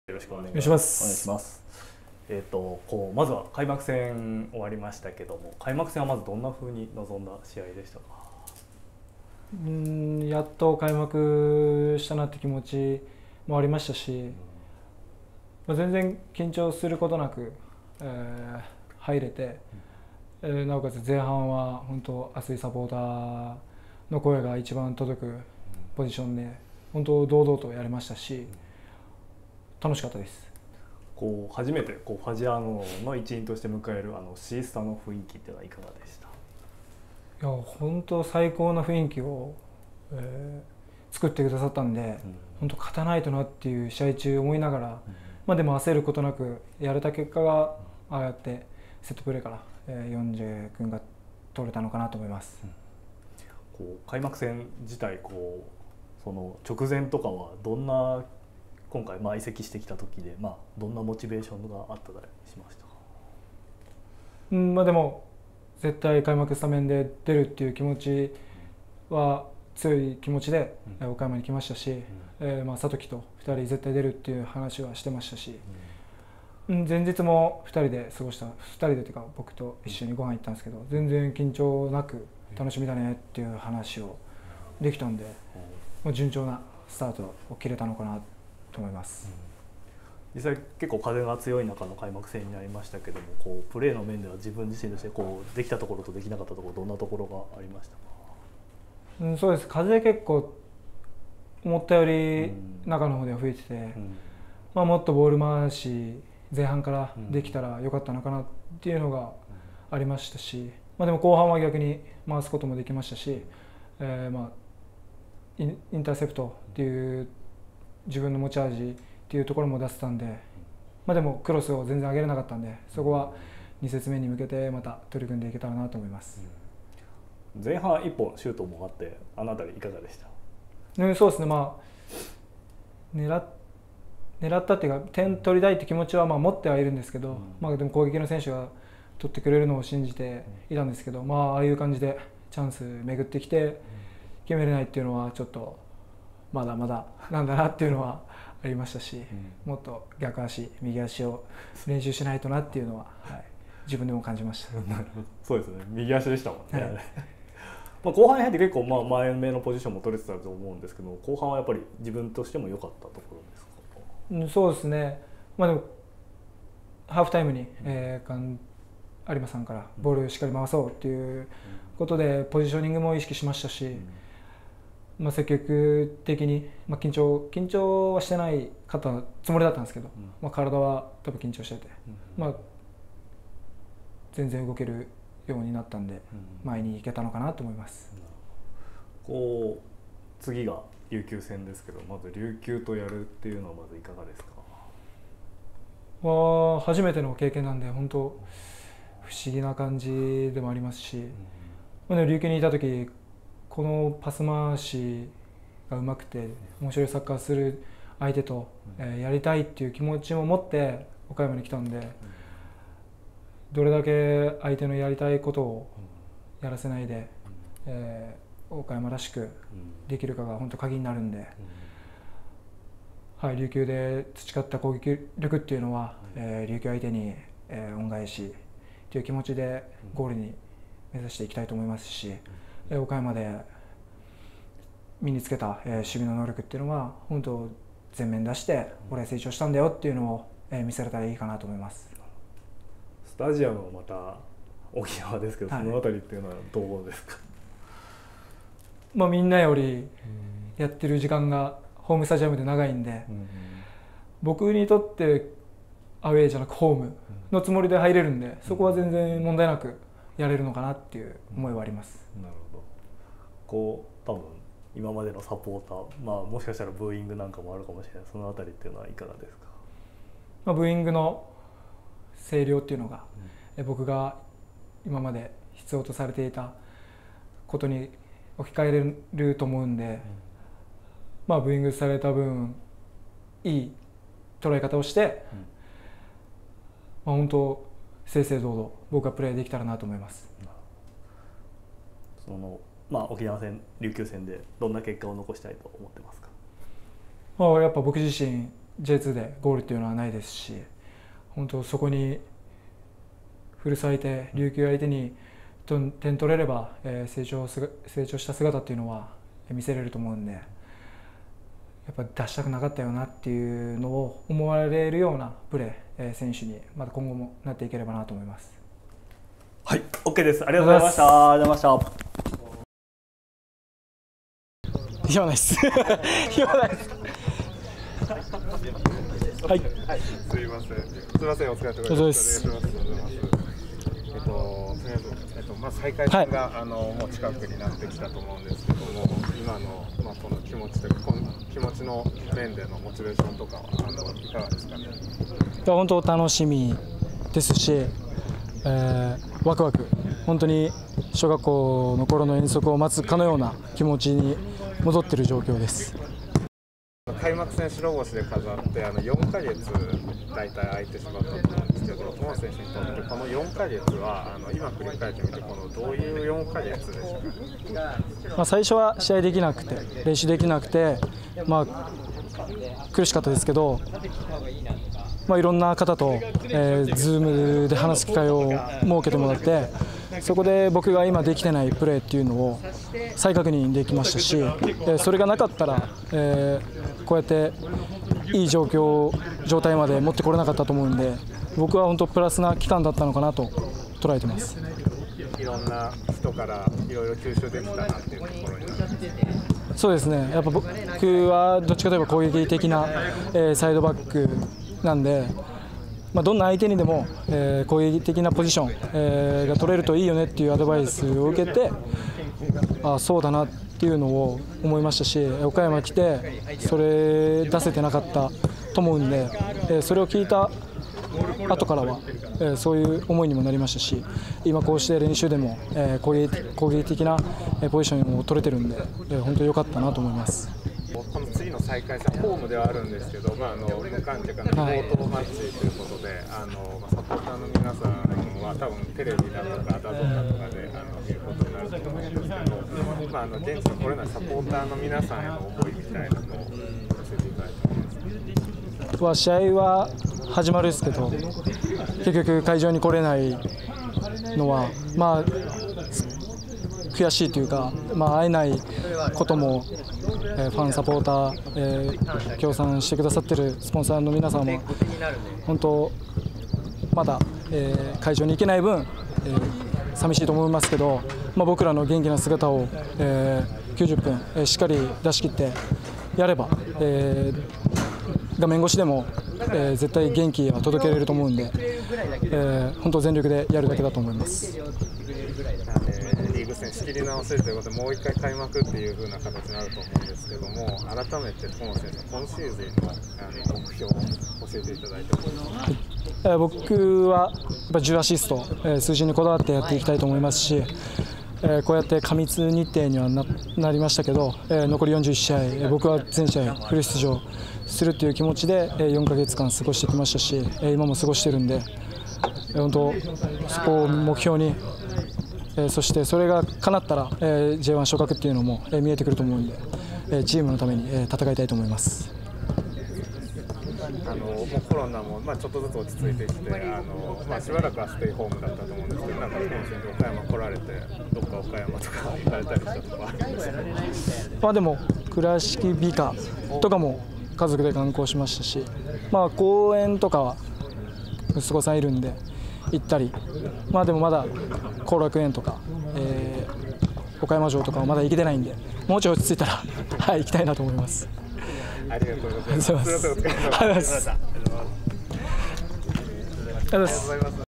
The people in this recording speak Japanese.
よろしくお願お願いしまいしす。 ます。まずは開幕戦終わりましたけども、開幕戦はまずどんな風に臨んだ試合でしたか？ やっと開幕したなって気持ちもありましたし、全然緊張することなく、入れて、なおかつ前半は本当熱いサポーターの声が一番届くポジションで本当堂々とやれましたし、楽しかったです。 初めてファジアーノの一員として迎えるシースタの雰囲気っていうのはいかがでした？ いや本当最高な雰囲気を、作ってくださったんで、本当勝たないとなっていう試合中思いながら、でも焦ることなくやれた結果がああやってセットプレーから、40分が取れたのかなと思います。 開幕戦自体その直前とかはどんな今回移籍してきた時で、どんなモチベーションがあったりしましたか？ でも絶対開幕スタメンで出るっていう気持ちは強い気持ちで岡山に来ましたし、里木と2人絶対出るっていう話はしてましたし、前日も2人で過ごした2人でっていうか僕と一緒にご飯行ったんですけど、全然緊張なく楽しみだねっていう話をできたんで、順調なスタートを切れたのかなと思います。 実際結構風が強い中の開幕戦になりましたけども、プレーの面では自分自身としてできたところとできなかったところ、どんなところがありましたか？ そうです。風結構思ったより中の方では吹いてて、もっとボール回し前半からできたらよかったのかなっていうのがありましたし、でも後半は逆に回すこともできましたし、インターセプトっていう自分の持ち味っていうところも出せたんで、でもクロスを全然上げれなかったんで、そこは2節目に向けてまた取り組んでいけたらなと思います。 前半1本シュートもあって、あの辺りいかがでした？ そうですね、狙ったっていうか点取りたいって気持ちは持ってはいるんですけど、でも攻撃の選手が取ってくれるのを信じていたんですけど、ああいう感じでチャンス巡ってきて決めれないっていうのはちょっとまだまだなんだなっていうのはありましたし、もっと逆足右足を練習しないとなっていうのは、自分でも感じました。 そうですね、右足でしたもんね。後半に入って結構前目のポジションも取れてたと思うんですけど、後半はやっぱり自分としても良かったところですか？ そうですね、でもハーフタイムに、有馬さんからボールをしっかり回そうっていうことでポジショニングも意識しましたし、積極的に、緊張はしてない方つもりだったんですけど、体は多分緊張してて、全然動けるようになったんで、前に行けたのかなと思います。 次が琉球戦ですけど、まず琉球とやるっていうのはまずいかがですか？ 初めての経験なんで本当不思議な感じでもありますし、琉球にいた時このパス回しがうまくて面白いサッカーする相手とやりたいっていう気持ちも持って岡山に来たんで、どれだけ相手のやりたいことをやらせないで、岡山らしくできるかが本当鍵になるんで、琉球で培った攻撃力っていうのは、琉球相手に、恩返しという気持ちでゴールに目指していきたいと思いますし、岡山で身につけた、守備の能力っていうのは本当全面出して俺は成長したんだよっていうのを、見せれたらいいかなと思います。 スタジアムもまた沖縄ですけど、そのあたりっていうのはどうですか？ みんなよりやってる時間がホームスタジアムで長いんで、僕にとってアウェーじゃなくホームのつもりで入れるんで、そこは全然問題なくやれるのかなっていう思いはあります。 なるほど。多分今までのサポーター、もしかしたらブーイングなんかもあるかもしれない、そのあたりっていうのはいかがですか？ ブーイングの声量っていうのが、僕が今まで必要とされていたことに置き換えれると思うんで、ブーイングされた分いい捉え方をして、本当正々堂々僕はプレーできたらなと思います。 沖縄戦、琉球戦でどんな結果を残したいと思ってますか？ やっぱ僕自身 J2 でゴールっていうのはないですし、本当そこに古巣相手、琉球相手に点取れれば、成長した姿っていうのは見せれると思うんで、やっぱ出したくなかったよなっていうのを思われるようなプレー、選手にまた今後もなっていければなと思います。 はい、OK です。ありがとうございました。ありがとうございました。 言わないです。言わないです。はい。 すいません。すいません。お疲れ様です。お願いします。とりあえずまあ再開戦が、もう近くになってきたと思うんですけども、今のこの気持ちというか気持ちの面でのモチベーションとかはいかがですかね。 本当楽しみですし、ワクワク。本当に小学校の頃の遠足を待つかのような気持ちに戻っている状況です。 開幕戦白星で飾って4ヶ月大体空いてしまったと思うんですけど、友野選手にとってこの4ヶ月は今振り返ってみてどういう4ヶ月でしたか。 最初は試合できなくて練習できなくて、苦しかったですけど、いろんな方と、Zoom で話す機会を設けてもらって、そこで僕が今できてないプレーっていうのを再確認できましたし、それがなかったら、こうやっていい状態まで持ってこれなかったと思うんで、僕は本当プラスな期間だったのかなと捉えてます。 いろんな人からいろいろ吸収できたなっていうところになります。 そうですね。やっぱ僕はどっちかといえば攻撃的な、サイドバックなんで、どんな相手にでも、攻撃的なポジション、が取れるといいよねっていうアドバイスを受けて、そうだなっていうのを思いましたし、岡山来てそれ出せてなかったと思うんで、それを聞いた後からは、そういう思いにもなりましたし、今こうして練習でも、攻撃的なポジションを取れてるんで、本当に良かったなと思います。 この次の再開戦、ホームではあるんですけど、無観客のリモートマッチということで、サポーターの皆さんは多分テレビだとかダゾーンだとかで見ることになると思うんですけど、現地に来れないサポーターの皆さんへの思いみたいなのを教えていただいてもいいですか。 試合は始まるんですけど、結局会場に来れないのは悔しいというか、会えないことも、ファン、サポーター、協賛してくださっているスポンサーの皆さんも本当まだ、会場に行けない分、寂しいと思いますけど、僕らの元気な姿を、90分、しっかり出し切ってやれば、画面越しでも、絶対元気は届けられると思うんで、本当全力でやるだけだと思います。 リーグ戦仕切り直せるということで、もう一回開幕っていう風な形になると思うんですけども、改めて友野選手の今シーズンの目標を教えていただいてもいいですか。 僕は10アシスト、数字にこだわってやっていきたいと思いますし、こうやって過密日程には なりましたけど、残り41試合、僕は全試合フル出場するという気持ちで4ヶ月間過ごしてきましたし、今も過ごしているんで、本当そこを目標に、そしてそれが叶ったら J1 昇格っていうのも見えてくると思うんで、チームのために戦いたいと思います。 もうコロナもちょっとずつ落ち着いてきて、しばらくはステイホームだったと思うんですけど、友野選手岡山来られて、どっか岡山とか行かれたりしたとかあるんですか。 でも倉敷美化とかも家族で観光しましたし、公園とかは息子さんいるんで行ったり、でもまだ後楽園とか、岡山城とかはまだ行けてないんで、もうちょい落ち着いたら行きたいなと思います。 ありがとうございます。 ありがとうございます。 ありがとうございます。